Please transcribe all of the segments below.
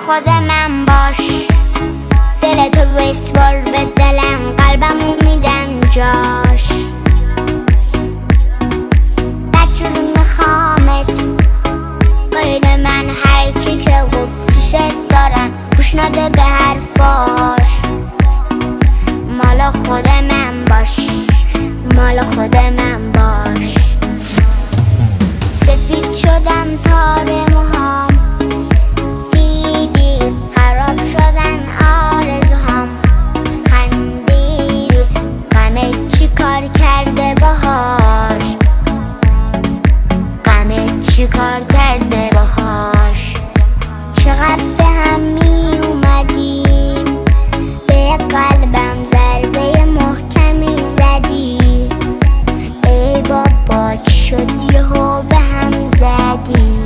خود من باش. دلتو بسپار به دلم، قلبمو میدم جاش. بدجوری میخوامت غیر من، هر کی که گفت دوست دارم گوش نده به حرفاش. مال خود من باش، مال خود من باش. سفید شدم تار موهام، دیدی خراب شدن آرزوهام. خندیدی غمت چی کار کرده باهاش، غمت چی کار کرده باهاش. چقدر به هم می اومدیم، به قلبم ضربه محکمی زدی. ای بابا چی شد یهو به هم زدی،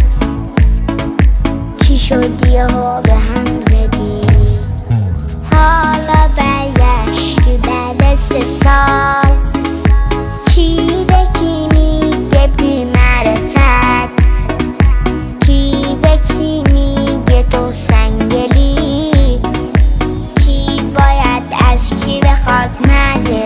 چی شد یهو به هم زدی. حالا برگشتی بعد 3 سال، کی به کی میگه بی معرفت، کی به کی میگه تو سنگلی، کی باید از کی بخواد معذرت.